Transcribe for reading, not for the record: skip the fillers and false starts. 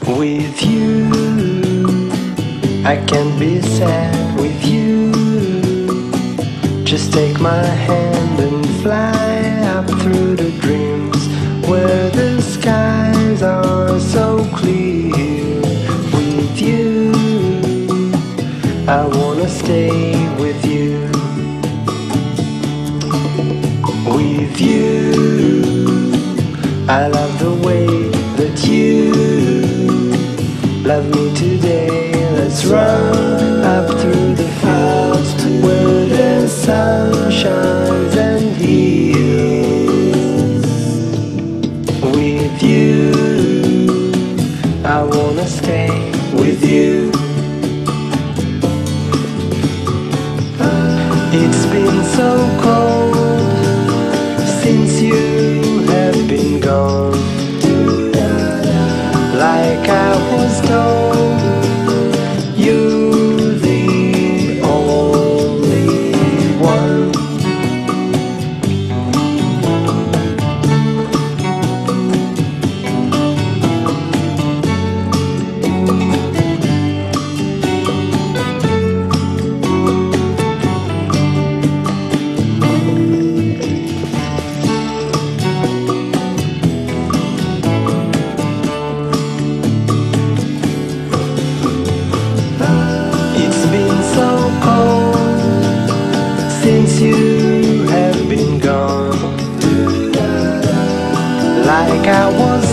With you, I can't be sad with you. Just take my hand and fly up through the dreams where the skies are so clear. With you, I wanna stay with you. With you, I love the way that you love me today. Let's run up through the fields where the sun shines and heals. With you, I wanna stay with you. It's been so cold since you have been gone. Like I was told, you're the only one. Since you have been gone, like I was